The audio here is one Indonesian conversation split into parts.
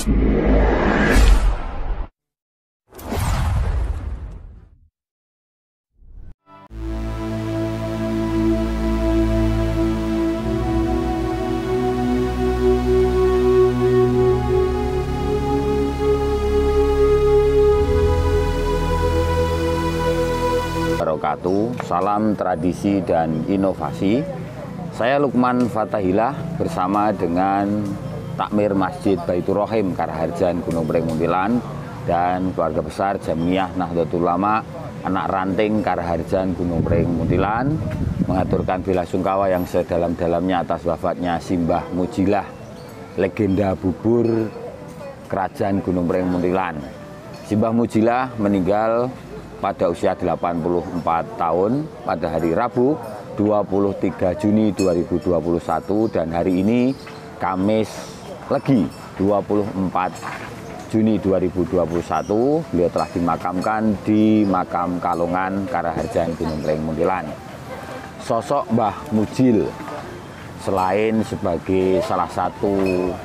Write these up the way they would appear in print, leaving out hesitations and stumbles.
Salam tradisi dan inovasi. Saya Lukman Fatahillah bersama dengan Takmir Masjid Baitur Rohim Karaharjan Gunung Pring Muntilan dan keluarga besar Jamiah Nahdlatul Ulama anak ranting Karaharjan Gunung Pring Muntilan mengaturkan belasungkawa yang sedalam-dalamnya atas wafatnya Simbah Mujilah, legenda bubur Kerajaan Gunung Pring Muntilan. Simbah Mujilah meninggal pada usia 84 tahun pada hari Rabu 23 Juni 2021 dan hari ini Kamis Legi 24 Juni 2021 beliau telah dimakamkan di Makam Kalongan Karaharjan Gunung Pring Muntilan. Sosok Mbah Mujil selain sebagai salah satu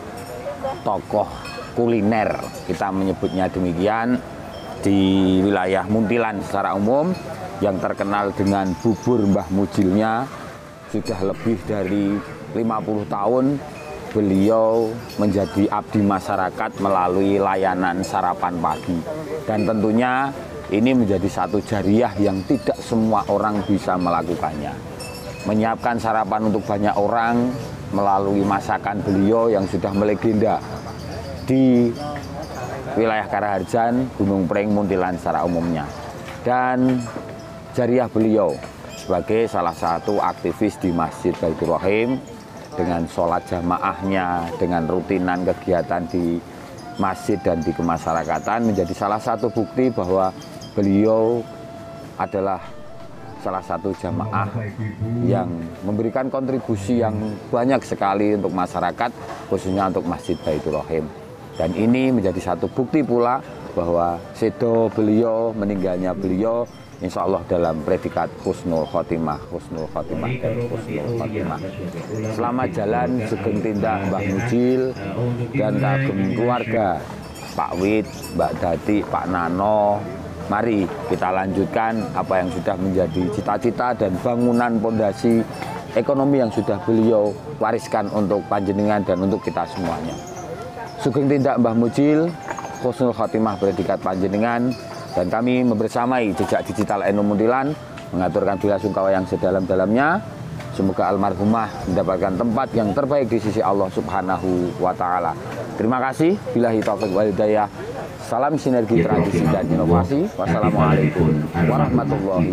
tokoh kuliner, kita menyebutnya demikian, di wilayah Muntilan secara umum yang terkenal dengan bubur Mbah Mujilnya, sudah lebih dari 50 tahun beliau menjadi abdi masyarakat melalui layanan sarapan pagi, dan tentunya ini menjadi satu jariah yang tidak semua orang bisa melakukannya. Menyiapkan sarapan untuk banyak orang melalui masakan beliau yang sudah melegenda di wilayah Karaharjan, Gunung Pring Muntilan secara umumnya. Dan jariah beliau sebagai salah satu aktivis di Masjid Baitur Rohim dengan sholat jamaahnya, dengan rutinan kegiatan di masjid dan di kemasyarakatan menjadi salah satu bukti bahwa beliau adalah salah satu jamaah yang memberikan kontribusi yang banyak sekali untuk masyarakat, khususnya untuk Masjid Baitur Rohim. Dan ini menjadi satu bukti pula bahwa sedo beliau, meninggalnya beliau, insya Allah dalam predikat husnul khotimah, husnul khotimah, dan husnul khotimah. Selamat jalan sugeng tindak Mbah Mujil dan kagem keluarga, Pak Wid, Mbak Dati, Pak Nano. Mari kita lanjutkan apa yang sudah menjadi cita-cita dan bangunan pondasi ekonomi yang sudah beliau wariskan untuk panjenengan dan untuk kita semuanya. Sugeng tindak Mbah Mujil, husnul khotimah predikat panjenengan, dan kami membersamai jejak digital NU Muntilan mengaturkan belasungkawa yang sedalam-dalamnya. Semoga almarhumah mendapatkan tempat yang terbaik di sisi Allah Subhanahu wa Ta'ala. Terima kasih. Billahi taufiq wal hidayah. Salam sinergi tradisi dan inovasi. Wassalamualaikum warahmatullahi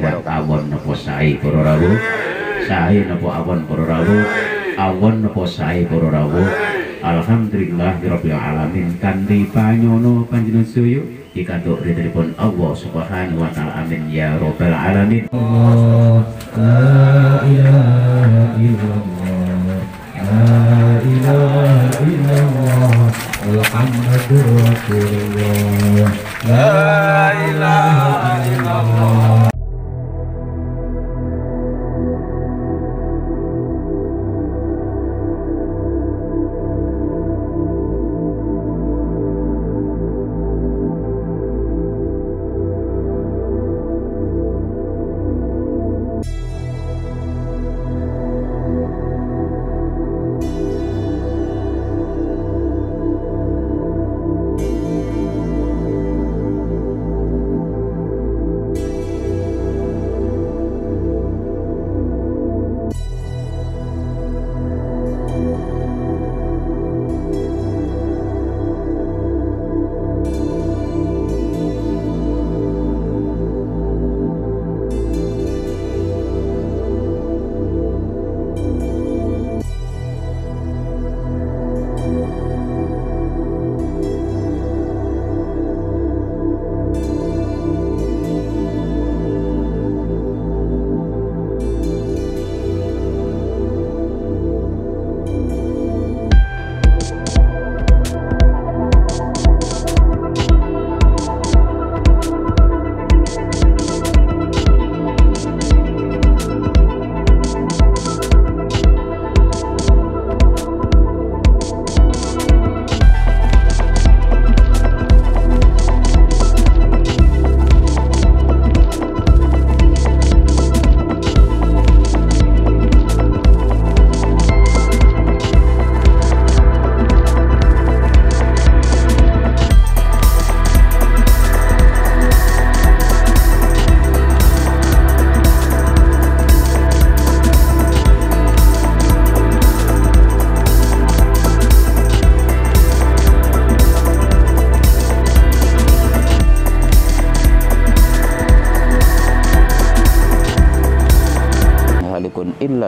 wabarakatuh. Alhamdulillahirabbil alamin kanthi panyono panjenengan sedaya pikantuk ridhonipun Allah Subhanahu wa taala, amin ya rabbal alamin. La ilaha illallah, la ilaha illallah, Muhammadur Rasulullah, la ilaha illallah.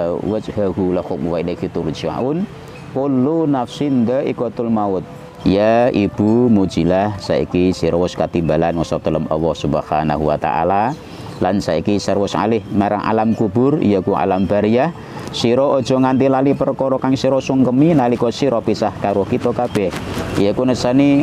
wajhahu lakum wa ilaihi turja'un. Kullu nafsin dha'iqatul maut. Ya Ibu Mujilah, saiki sira wis katimbalan ngasa telem Allah Subhanahu wa taala, lan saiki sira wis alih marang alam kubur yaiku alam bariyah. Sira aja nganti lali perkara kang sira sungkemi nalika sira pisah karo kita kabeh. Yaiku nesani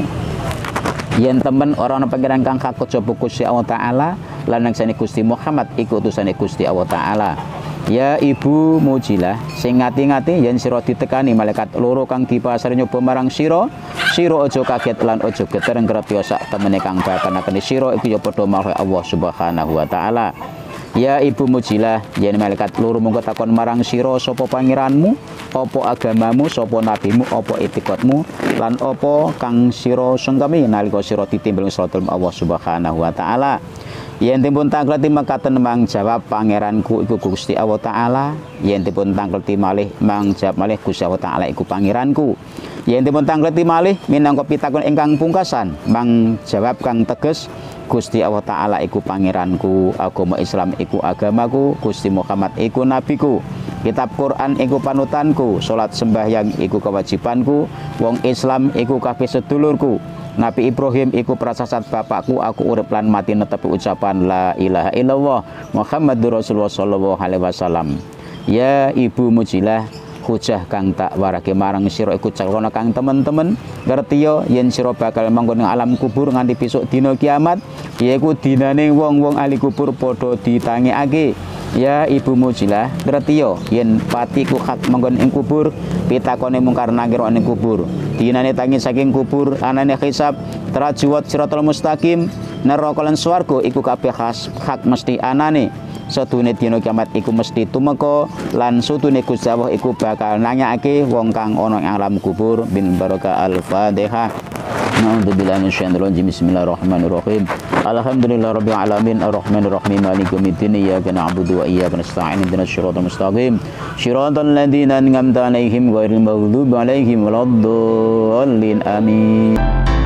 yen temen ora ana pangeran kang hak kejaba Gusti Allah taala, lan nangsane Gusti Muhammad iku utusane Gusti Allah taala. Ya Ibu Mujilah, sing ngati-ngati yen sira ditekani malaikat loro kang dipasar nyoba marang sira, sira aja kaget lan aja geter ngrepya sak temene kang bakanaken sira iku ya padha marang Allah Subhanahu wa taala. Ya Ibu Mujilah, yen malaikat loro mongko takon marang sira sapa pangeranmu, apa agamamu, sapa nabimu, apa etikatmu, lan apa kang sira sengkemi nalika sira ditimbang salatul Allah Subhanahu wa taala. Yen dipun tangkleti mekaten mang jawab pangeranku iku Gusti Allah taala. Yen dipun tangkleti malih mang jawab malih Gusti Allah taala iku pangeranku. Yen dipun tangkleti malih minangka pitakon ingkang pungkasan mang jawab kang teges Gusti Allah taala iku pangeranku, agama Islam iku agamaku, Gusti Muhammad iku nabiku, kitab Quran iku panutanku, salat sembahyang iku kewajibanku, wong Islam iku kabeh sedulurku. Nabi Ibrahim iku prasasat bapakku, aku urip lan mati netepi ucapan la ilaha illallah Muhammadur Rasulullah sallallahu alaihi wasallam. Ya Ibu Mujilah, hujah kang tak warake marang sira iku calana kang temen-temen ngertiya yen sira bakal manggon ing alam kubur nganti besok dina kiamat, yaiku dinane wong-wong ahli kubur padha ditangekake. Ya Ibu Mujilah, ngertiya yen patiku hak manggon ing kubur, pitakone mungkar nakir ing kubur, dinane tangi saking kubur, anane hisab, trajuwat siratal mustaqim, neraka lan swarga iku kabeh hak mesti anane. Sedune dina kiamat iku mesti tumeka, lan sutune Gusti Allah iku bakal nanyakake wong kang ana ing alam kubur. Bin baraka al-Fatihah. A'udzubillahi minasyaitonir rajim. Bismillahirrahmanirrahim. Alhamdulillahirabbil alamin arrahmanir rahim maliki yaumiddin iyyaka na'budu wa iyyaka nasta'in ihdinas siratal mustaqim siratal ladzina an'amta 'alaihim ghairil maghdubi 'alaihim waladdallin amin.